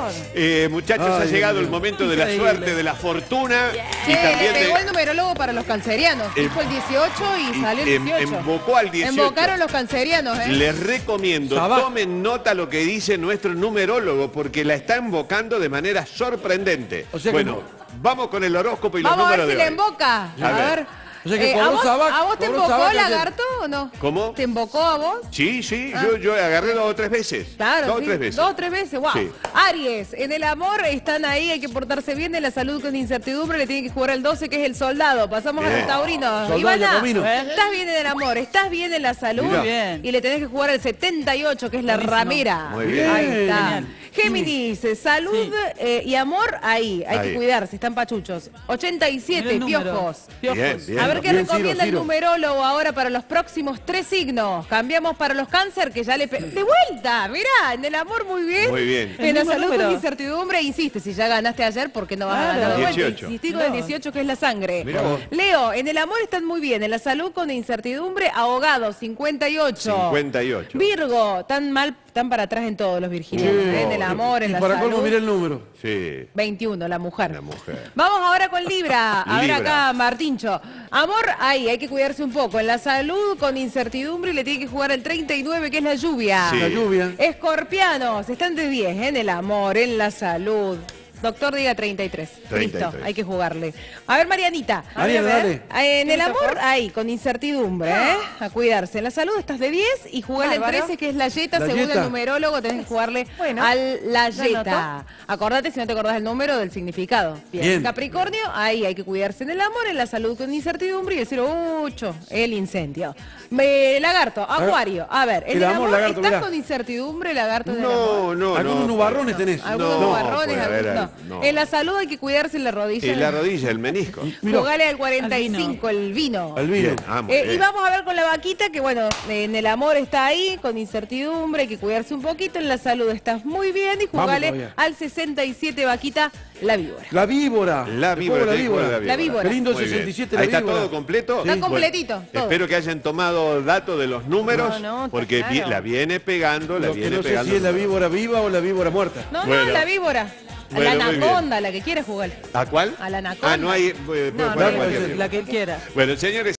Muchachos, ha llegado el momento de la suerte, de la fortuna. Y también pegó el numerólogo para los cancerianos. Dijo el 18 y salió el 18. Embocó al 18. Embocaron los cancerianos, Les recomiendo, tomen nota lo que dice nuestro numerólogo, porque la está embocando de manera sorprendente. O sea, bueno, vamos con el horóscopo y los números de hoy. Vamos a ver si le emboca. A ver. O sea que ¿A vos te embocó, Lagarto, o no? ¿Cómo? ¿Te embocó a vos? Sí, yo agarré 2 o 3 veces. Claro, 2 o 3 veces. 2 o 3 veces, wow. Sí. Aries, en el amor están ahí, hay que portarse bien, en la salud con incertidumbre, le tienen que jugar al 12, que es el soldado. Pasamos a los taurinos. Ivana, estás bien en el amor, estás bien en la salud. Muy bien. Y le tenés que jugar al 78, que es la ramera. Muy bien. Ahí está. Géminis, salud y amor, ahí. Hay que cuidarse, están pachuchos. 87, piojos. Bien, bien. A ver qué recomienda el numerólogo ahora para los próximos 3 signos. Cambiamos para los cáncer, que ya le... ¡De vuelta! Mirá, en el amor muy bien. Muy bien. En la salud con incertidumbre, insiste. Si ya ganaste ayer, ¿por qué no vas a ganar de vuelta? 18. Insistí con el 18, que es la sangre. Mirá vos. Leo, en el amor están muy bien. En la salud con incertidumbre, ahogado, 58. 58. Virgo, tan mal, tan para atrás en todos los virginianos. En el amor, en la salud. ¿Para cómo mira el número? Sí. 21, la mujer. La mujer. Vamos ahora con Libra. A ver Libra. acá, Martincho. Amor, ahí, hay que cuidarse un poco. En la salud, con incertidumbre, le tiene que jugar el 39, que es la lluvia. Sí. La lluvia. Escorpianos, están de 10, en el amor, en la salud. Doctor, diga 33. 33. Listo, hay que jugarle. A ver, Marianita. Mariana, ver. En el amor, ahí, con incertidumbre, a cuidarse. En la salud estás de 10 y jugarle el 13, que es la yeta. La Según yeta. el numerólogo, tenés que jugarle a la yeta. Acordate, si no te acordás del número, del significado. Bien. Capricornio, ahí hay que cuidarse en el amor, en la salud con incertidumbre y el 08, el incendio. Lagarto, Acuario. A ver, en el amor, Lagarto, ¿estás mirá. con incertidumbre, Lagarto? en el amor? No. Algunos nubarrones tenés. Algunos nubarrones, puede haber, algunos no. En la salud hay que cuidarse en la rodilla. Y la rodilla, el menisco. Jugale al 45, el vino. El vino. Muy bien. Y vamos a ver con la vaquita, que bueno, en el amor está ahí, con incertidumbre, hay que cuidarse un poquito, en la salud estás muy bien y jugale todavía. al 67, vaquita, la víbora. La víbora. La El víbora, juego de la víbora. La víbora. Qué lindo el Muy bien. 67, Ahí la está víbora. todo completo. Está completito, todo. Espero que hayan tomado datos de los números, No, está porque claro. la viene pegando, la Lo que viene no sé pegando. si es la víbora viva o la víbora muerta. No, Bueno. la víbora. Bueno, la muy bien. anaconda, la que quiera jugar. ¿A cuál? A la anaconda. No hay... No, cualquier- la que él quiera. Bueno, señores.